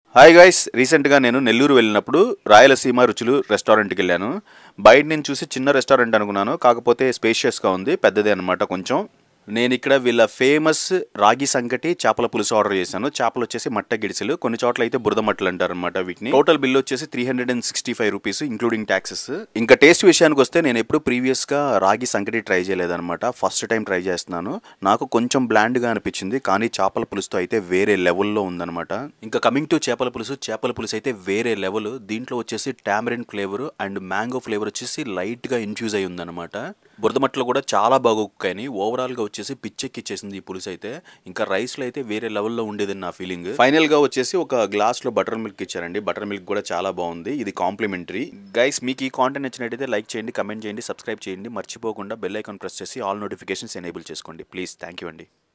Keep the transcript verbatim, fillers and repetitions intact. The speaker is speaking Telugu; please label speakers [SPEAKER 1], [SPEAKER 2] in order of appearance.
[SPEAKER 1] హాయ్ గైస్, రీసెంట్గా నేను నెల్లూరు వెళ్ళినప్పుడు రాయలసీమ రుచులు రెస్టారెంట్కి వెళ్ళాను. బయట నుంచి చూసి చిన్న రెస్టారెంట్ అనుకున్నాను, కాకపోతే స్పేషియస్గా ఉంది, పెద్దదే అనమాట కొంచెం. నేను ఇక్కడ వీళ్ళ ఫేమస్ రాగి సంకటి చేపల పులుసు ఆర్డర్ చేశాను. చేపలు వచ్చేసి మట్ట గిడిసెలు, కొన్ని చోట్ల అయితే బురద మట్టలు అంటారు అనమాట వీటిని. టోటల్ బిల్ వచ్చేసి three hundred and sixty five rupees including taxes. ఇంకా టేస్ట్ విషయానికి వస్తే నేను ఎప్పుడు ప్రీవియస్ గా రాగి సంకటి ట్రై చేయలేదన్నమాట, ఫస్ట్ టైం ట్రై చేస్తున్నాను. నాకు కొంచెం బ్లాండ్ గా అనిపించింది, కానీ చేపల పులుసుతో అయితే వేరే లెవెల్లో ఉందన్నమాట. ఇంకా కమింగ్ టు చేపల పులుసు, చేపల పులుసు అయితే వేరే లెవెల్. దీంట్లో వచ్చేసి tamarind flavour and mango flavour వచ్చేసి లైట్ గా ఇన్ఫ్యూజ్ అయి ఉందన్నమాట. బురదమట్టలు కూడా చాలా బాగా కుక్కాయని, ఓవరాల్ గా వచ్చేసి పిచ్చెక్కిచ్చేసింది ఈ పులుసు అయితే. ఇంకా రైస్ లో అయితే వేరే లెవెల్లో ఉండేదని నా ఫీలింగ్. ఫైనల్ గా వచ్చేసి ఒక గ్లాస్ లో బటర్ మిల్క్ ఇచ్చారండి. బటర్ మిల్క్ కూడా చాలా బాగుంది, ఇది కాంప్లిమెంటరీ. గైస్, మీకు ఈ కాంటెంట్ నచ్చినట్టయితే లైక్ చేయండి, కమెంట్ చేయండి, సబ్స్క్రైబ్ చేయండి. మర్చిపోకుండా బెల్ ఐకాన్ ప్రెస్ చేసి ఆల్ నోటిఫికేషన్స్ ఎనేబుల్ చేసుకోండి ప్లీజ్. థ్యాంక్ యూ అండి.